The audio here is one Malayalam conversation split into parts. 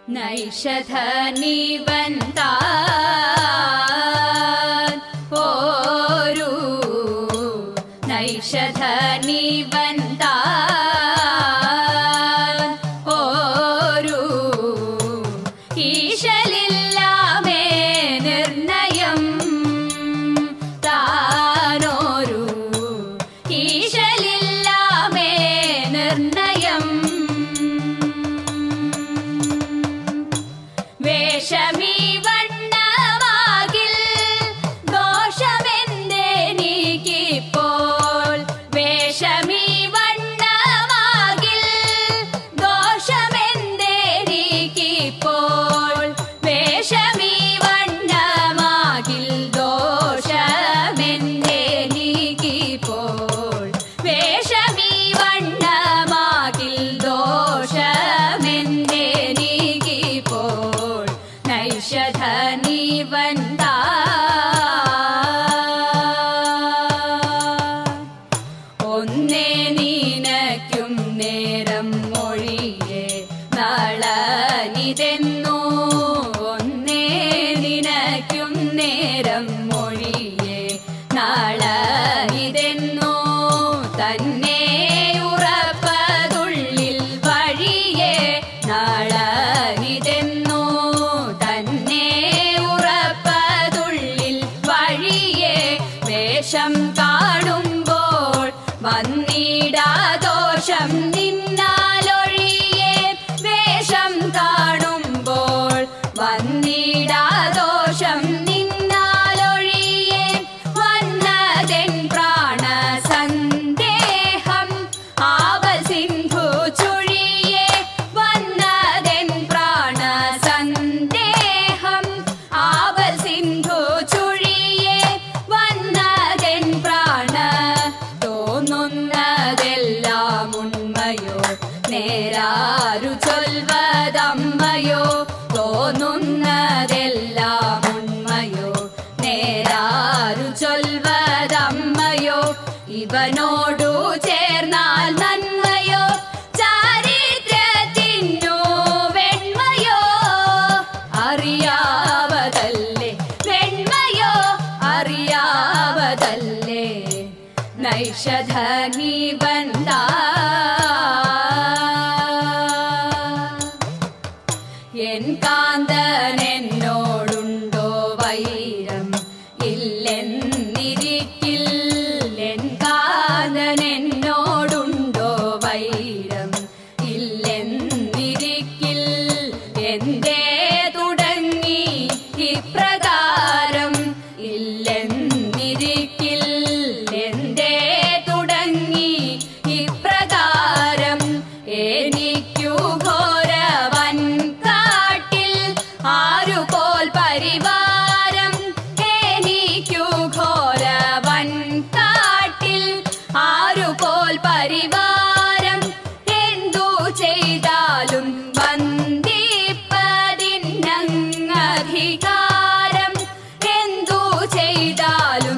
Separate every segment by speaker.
Speaker 1: നൈഷധനിവന്താൻ ഓരു നൈഷധനിവന്താൻ ഓരു ഈശലില്ലാമേ നിർണയം താനോരു ഈശലില്ലാമേ നിർണയം വേഷമീ വണ്ണമാകിൽ ദോഷമെന്തെനിക്കിപ്പോൾ വേഷമീ വണ്ണമാകിൽ ദോഷമെന്തെനിക്കിപ്പോൾ വേഷമീ വണ്ണമാകിൽ ദോഷമെന്തെനിക്കിപ്പോൾ വേഷമീ വണ്ണമാകിൽ ദോഷമെന്തെനിക്കിപ്പോൾ നൈഷധനിവന്താൻ ഒന്നേ നിനക്കും നേരം മൊഴിയെ നളനിതെന്നു ഒന്നേ നിനക്കും നേരം മൊഴിയെ നളനിതെന്നു തന്നെ ഉറപ്പതുള്ളിൽ വഴിയെ നളനിതെന്നു തന്നെ ഉറപ്പതുള്ളിൽ വഴിയെ വേഷം കാണുമ്പോൾ വന്നിടാദോഷം നിന്നാലൊഴിയെ വേഷം കാണുമ്പോൾ വന്നിടാദോഷം നിന്നാലൊഴിയെ വന്നതെൻ പ്രാണസന്ദേഹം ആവൽ സിന്ധു ചുഴിയെ വന്നതെൻ പ്രാണസന്ദേഹം ആവൽ സിന്ധു ചുഴിയെ വന്നതെൻ പ്രാണ തോന്നുന്നതെല്ലാം ഉണ്മയോ നേരാരു ചൊൽവതമ്മയോ തോന്നുന്നതെല്ലാം ഉണ്മയോ നേരാരു ചൊൽവതമ്മയോ ഇവനോടു ചേർന്നാൽ നന്മയോ ചാരിത്രത്തിനു വെണ്മയോ അറിയാവതല്ലേ വെണ്മയോ അറിയാവതല്ലേ നൈഷധനിവന്താൻ എൻ കാന്തനെന്നോടുണ്ടോ വൈരം ഇല്ലെന്നിരിക്കിൽ എൻ കാന്തനെന്നോടുണ്ടോ വൈരം ഇല്ലെന്നിരിക്കിൽ എന്തേ തുടങ്ങി ഇപ്രകാരം ഇല്ലെന്നിരിക്കിൽ എന്തേ തുടങ്ങി ഇപ്രകാരം എനിക്കു ഘോരവൻ കാട്ടിൽ ആരുപോൽ പരിവാരം എനിക്കു ഘോരവൻ കാട്ടിൽ ആരുപോൽ പരിവാരം എന്തു ചെയ്താലും വന്ദിപ്പതിനങ്ങധികാരം എന്തു ചെയ്താലും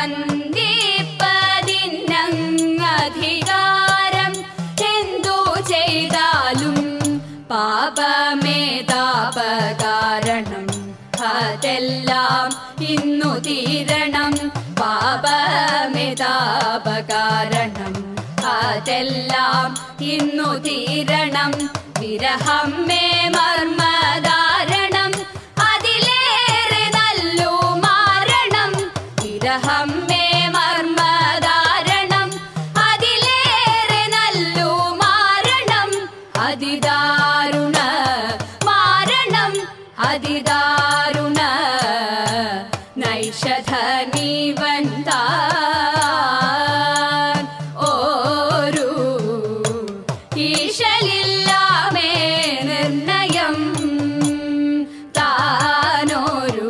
Speaker 1: വന്ദിപ്പതിനങ്ങധികാരം എന്തു ചെയ്താലും പാപമേ താപകാരണം അതെല്ലാം ഇന്നു തീരണം പാപമേ താപകാരണം അതെല്ലാം ഇന്നു തീരണം വിരഹം മേ മർമ്മധാരണം അതിലേറെ നല്ലു മാരണം വിരഹം മേ മർമ്മധാരണം അതിലേറെ നല്ലു മാരണം അതിദാരുണ മാരണം അതിദാരുണ നൈഷധനിവന്താൻ ഓരു ഈശലില്ലാമേ നിർണയം താനോരു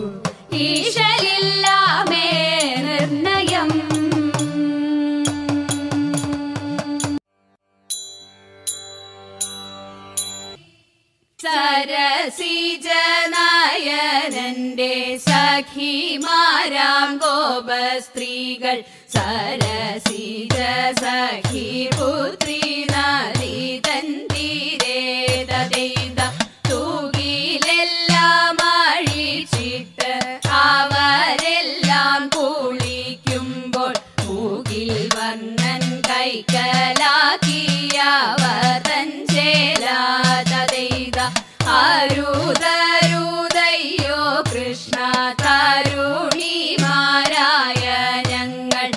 Speaker 1: ഈശലില്ലാമേ നിർണയം സരസിജനയനന്റെ സഖിമാരാം ഗോപസ്ത്രീകൾ സരസിജ സഖി പുത്രി നദീതൻ തീരേ തദൈത പകലാക്കിയവതൻ ചേലാതൈത അരുതരുതയ്യോ കൃഷ്ണ തരുണിമാരായ ഞങ്ങൾ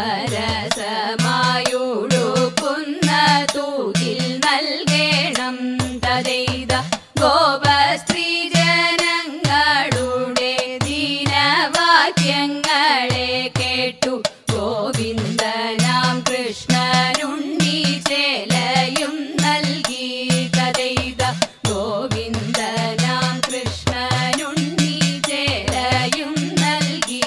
Speaker 1: സരസമായുടുക്കുന്ന തൂതിൽ നൽകേണം തദൈത ഗോപസ്ത്രീ ജനങ്ങളുടെ ദീനവാക്യങ്ങളെ കേട്ടു ഗോവിന്ദനാം കൃഷ്ണനുണ്ണി ചേലയും നൽകി തദൈത ഗോവിന്ദനാം കൃഷ്ണനുണ്ണി ചേലയും നൽകി.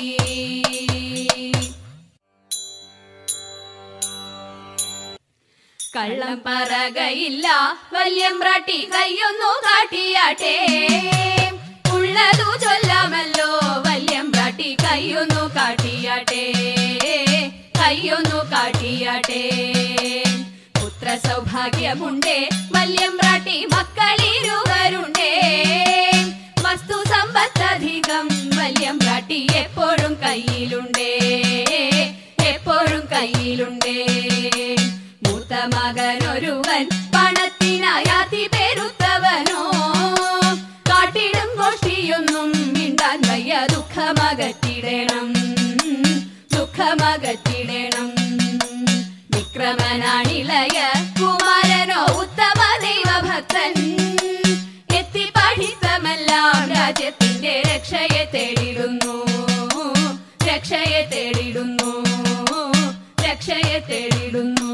Speaker 1: കള്ളം പറകയില്ല വല്യമ്പ്രാട്ടി കയ്യൊന്നു കാട്ടിയാട്ടെ ഉള്ളതു ചൊല്ലാമല്ലോ വല്യമ്പ്രാട്ടി കയ്യൊന്നു കാട്ടിയാട്ടെ കയ്യൊന്നു കാട്ടിയാട്ടെ. പുത്ര സൗഭാഗ്യമുണ്ടേ വല്യമ്പ്രാട്ടി മക്കളിരുവരുണ്ടേ വസ്തു സമ്പത്തധികം വല്യമ്പ്രാട്ടി എപ്പോഴും കയ്യിലുണ്ടേ എപ്പോഴും കയ്യിലുണ്ടേ. മൂത്ത മകനൊരുവൻ പണത്തിനായാതി പെരുത്തവനോ കാട്ടിടും ഗോഷ്ഠിയൊന്നും മിണ്ടാൻ വയ്യ ദുഃഖമകറ്റിടണം ദുഃഖമകറ്റിടണം. വിക്രമനാണിളയ കുമാരനോ ഉത്തമ ദൈവഭക്തൻ എത്തി പഠിത്തമെല്ലാം രാജ്യത്തിന്റെ രക്ഷയെ തേടിടുന്നു രക്ഷയെ തേടിടുന്നു രക്ഷയെ തേടിടുന്നു.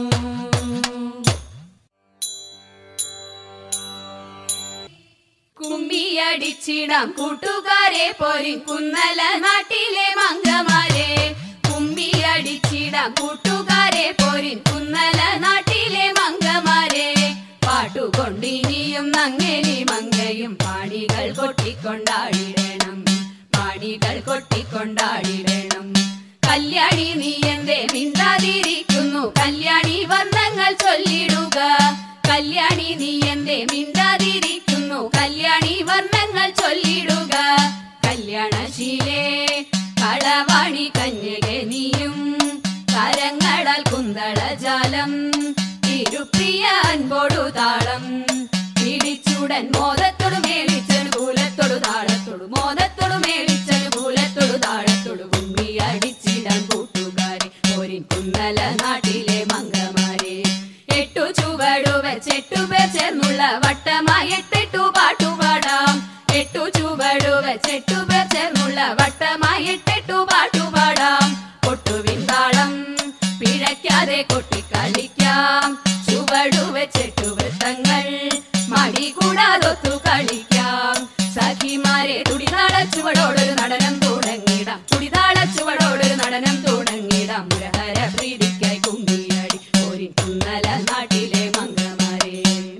Speaker 1: കുമ്മിയടിച്ചിടാം കൂട്ടുകാരെ പോരി കുന്നല നാട്ടിലെ മംഗമാരെ കുമ്മിയടിച്ചിടാം കൂട്ടുകാരെ പോരി കുന്നല നാട്ടിലെ മംഗമാരെ പാട്ടുകൊണ്ടിനിയും നങ്ങേലി മങ്കയും പാണികൾ കൊട്ടിക്കൊണ്ടാടിടണം പാണികൾ കൊട്ടിക്കൊണ്ടാടിടണം. കല്യാണി നീ എന്തേ മിണ്ടാതിരിക്കുന്നു കല്യാണി വർണ്ണങ്ങൾ ചൊല്ലിടുക കല്യാണി നീ എന്തേ മിണ്ടാതിരിക്കുന്നു കല്യാണി വർണ്ണങ്ങൾ ചൊല്ലിടുക. കല്യാണശീലേ കളവാണി കന്യകെ നീയും കരങ്ങളാൽ കുന്തളജാലം തിരുപ്രിയ അൻപോടു താളം പിടിച്ചുടൻ മോദത്തോടു മേളിച്ചനുകൂലത്തോടു താളത്തോടു മോദത്തോടു മേളിച്ചനുകൂലത്തോടു താളത്തോടു കുമ്പി അടിച്ചിടാൻ കൂട്ടുകാരെ പോരിൻ കുന്നല നാട്ടിലെ മംഗമാരെ. എട്ടു ചുവടു വെച്ചെട്ടു പേർ ചേർന്നുള്ള വട്ടമായി എട്ടെട്ടു പാട്ടുപാടാം എട്ടു ചുവടു വെച്ചെട്ടു പേർ ചേർന്നുള്ള വട്ടമായി എട്ടെട്ടു പാട്ടുപാടാം. കൊട്ടുവിൻ താളം പിഴയ്ക്കാതെ കൊട്ടിക്കളിക്കാം ചുവടു വെച്ചെട്ടു വൃത്തങ്ങൾ മടി കൂടാതൊത്തു കളിക്കാം. സഖിമാരെ തുടിതാള ചുവടോടൊരു നടനം തുടങ്ങിടാം തുടിതാള ചുവടോടൊരു നടനം തുടങ്ങിടാം. മുരഹര പ്രീതിക്കായി കുമ്മിയടി പോരിൻ കുന്നല നാട്ടിലെ മംഗമാരെ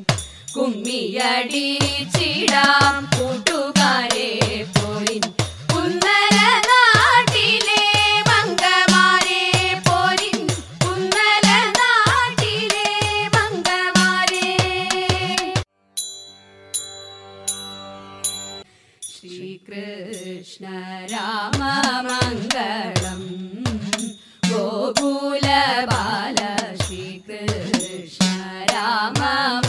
Speaker 1: കുമ്മിയടിച്ചിടാം കൂട്ടുകാരെ പോരിൻ കുന്നല നാട്ടിലെ മംഗമാരെ പോരിൻ കുന്നല നാട്ടിലെ മംഗമാരെ. ശ്രീകൃഷ്ണ രാമ മംഗളം ഗോകുല ബാല ശ്രീകൃഷ്ണ രാമ